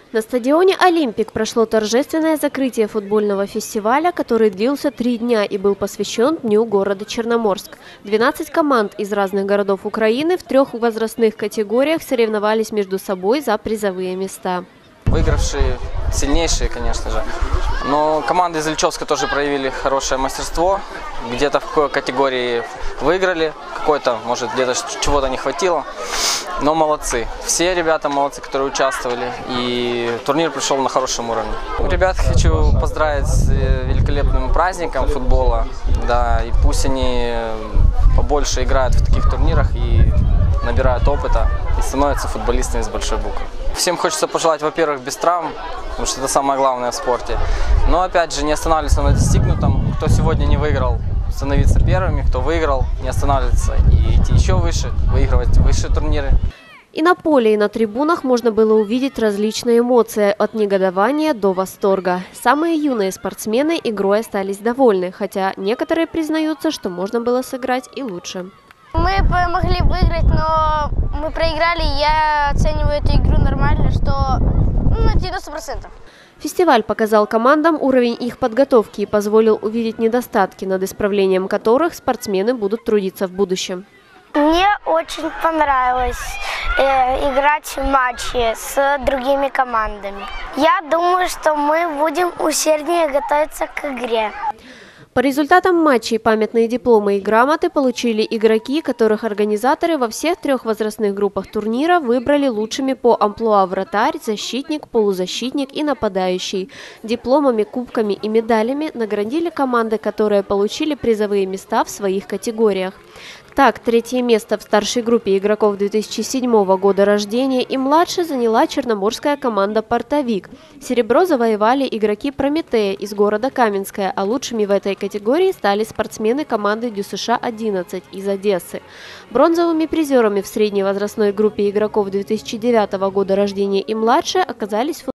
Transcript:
На стадионе «Олимпик» прошло торжественное закрытие футбольного фестиваля, который длился 3 дня и был посвящен Дню города Черноморск. 12 команд из разных городов Украины в 3 возрастных категориях соревновались между собой за призовые места. Выигравшие сильнейшие, конечно же. Но команды из Ильичевска тоже проявили хорошее мастерство. Где-то в какой категории выиграли, какой-то, может, где-то чего-то не хватило. Но молодцы. Все ребята молодцы, которые участвовали. И турнир пришел на хорошем уровне. Ребят хочу поздравить с великолепным праздником футбола. Да, и пусть они побольше играют в таких турнирах и набирают опыта и становятся футболистами с большой буквы. Всем хочется пожелать, во-первых, без травм, потому что это самое главное в спорте. Но опять же не останавливаться на достигнутом. Кто сегодня не выиграл, становиться первыми, кто выиграл, не останавливаться и идти еще выше, выигрывать высшие турниры. И на поле, и на трибунах можно было увидеть различные эмоции от негодования до восторга. Самые юные спортсмены игрой остались довольны, хотя некоторые признаются, что можно было сыграть и лучше. Мы могли выиграть, но мы проиграли. Я оцениваю эту игру нормально, что на 90%. Фестиваль показал командам уровень их подготовки и позволил увидеть недостатки, над исправлением которых спортсмены будут трудиться в будущем. Мне очень понравилось играть в матчи с другими командами. Я думаю, что мы будем усерднее готовиться к игре. По результатам матчей памятные дипломы и грамоты получили игроки, которых организаторы во всех 3 возрастных группах турнира выбрали лучшими по амплуа вратарь, защитник, полузащитник и нападающий. Дипломами, кубками и медалями наградили команды, которые получили призовые места в своих категориях. Так, 3-е место в старшей группе игроков 2007 года рождения и младше заняла черноморская команда «Портовик». Серебро завоевали игроки «Прометея» из города Каменское, а лучшими в этой категории стали спортсмены команды ДЮСШ-11 из Одессы. Бронзовыми призерами в средней возрастной группе игроков 2009 года рождения и младше оказались